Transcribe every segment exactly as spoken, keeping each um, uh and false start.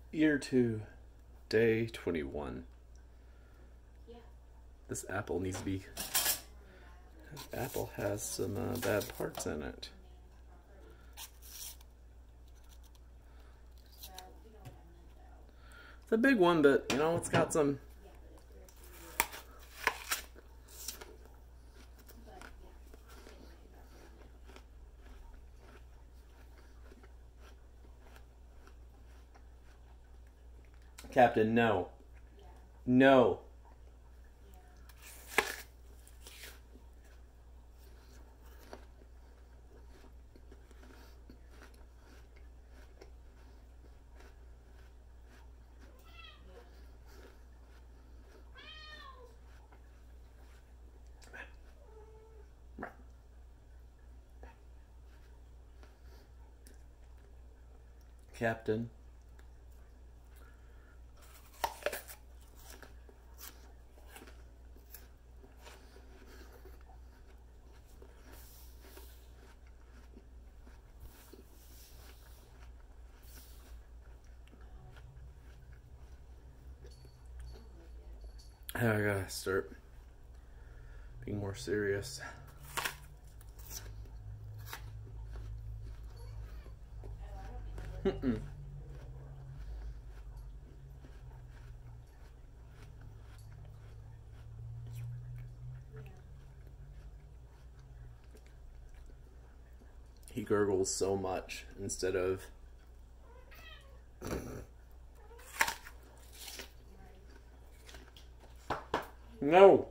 Year two, day twenty-one. This apple needs to be... This apple has some uh, bad parts in it. It's a big one, but, you know, it's got some... Captain, no. No. Captain. I gotta start being more serious. Mm-mm. He gurgles so much instead of no.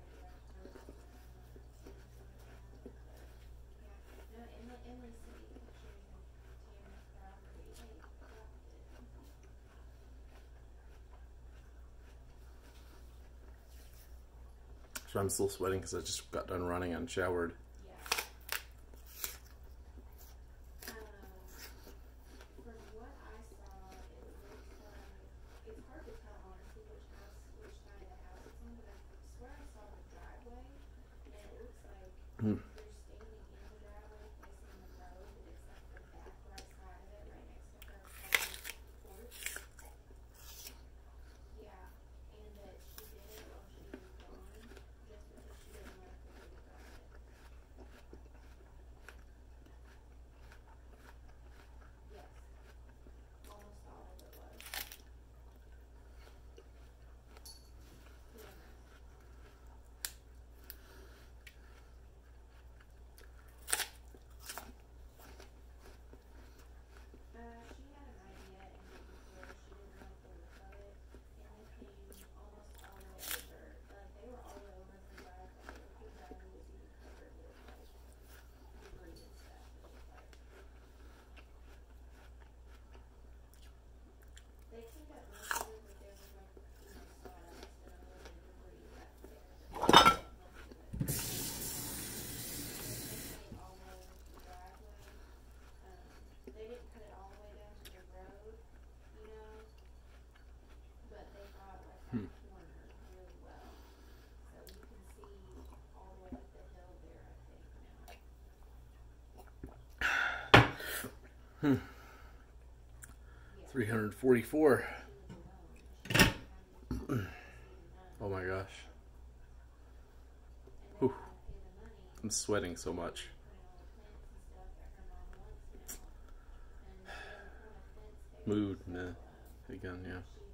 So I'm still sweating because I just got done running and showered. Hmm. Hmm. three hundred forty-four. Oh my gosh. Whew. I'm sweating so much. Mood, meh. Again, yeah.